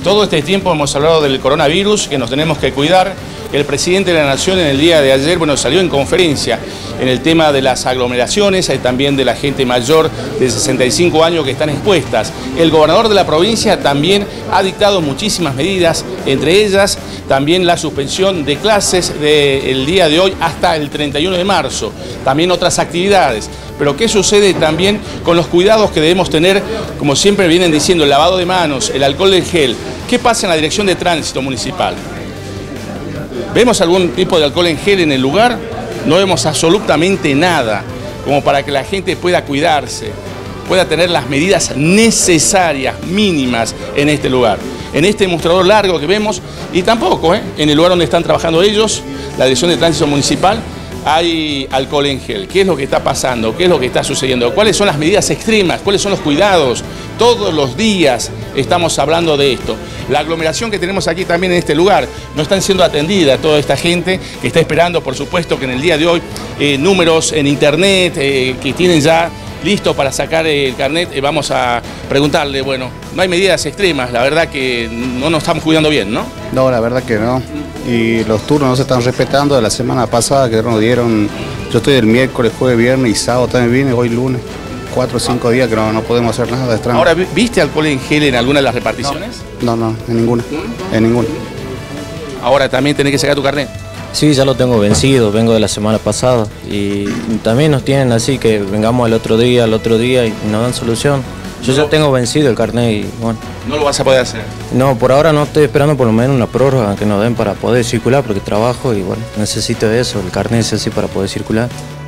Todo este tiempo hemos hablado del coronavirus, que nos tenemos que cuidar. El presidente de la Nación en el día de ayer, salió en conferencia en el tema de las aglomeraciones, también de la gente mayor de 65 años que están expuestas. El gobernador de la provincia también ha dictado muchísimas medidas, entre ellas también la suspensión de clases del día de hoy hasta el 31 de marzo. También otras actividades. Pero ¿qué sucede también con los cuidados que debemos tener? Como siempre vienen diciendo, el lavado de manos, el alcohol en gel. ¿Qué pasa en la Dirección de Tránsito Municipal? ¿Vemos algún tipo de alcohol en gel en el lugar? No vemos absolutamente nada, como para que la gente pueda cuidarse, pueda tener las medidas necesarias, mínimas en este lugar. En este mostrador largo que vemos, y tampoco en el lugar donde están trabajando ellos, la Dirección de Tránsito Municipal, hay alcohol en gel. ¿Qué es lo que está pasando? ¿Qué es lo que está sucediendo? ¿Cuáles son las medidas extremas? ¿Cuáles son los cuidados? Todos los días estamos hablando de esto. La aglomeración que tenemos aquí también en este lugar, no están siendo atendida toda esta gente que está esperando, por supuesto, que en el día de hoy números en internet que tienen ya listo para sacar el carnet. Vamos a preguntarle, bueno, no hay medidas extremas, la verdad que no nos estamos cuidando bien, ¿no? No, la verdad que no. Y los turnos no se están respetando. De la semana pasada que nos dieron, yo estoy el miércoles, jueves, viernes y sábado también vine, hoy lunes. 4 o 5 días que no podemos hacer nada de extraño. Ahora, ¿viste alcohol en gel en alguna de las reparticiones? No, en ninguna. En ninguna. Ahora también tenés que sacar tu carnet. Sí, ya lo tengo vencido, vengo de la semana pasada y también nos tienen así que vengamos al otro día y nos dan solución. Yo ya tengo vencido el carnet y bueno. ¿No lo vas a poder hacer? No, por ahora no estoy esperando por lo menos una prórroga que nos den para poder circular porque trabajo y bueno, necesito eso, el carnet es así para poder circular.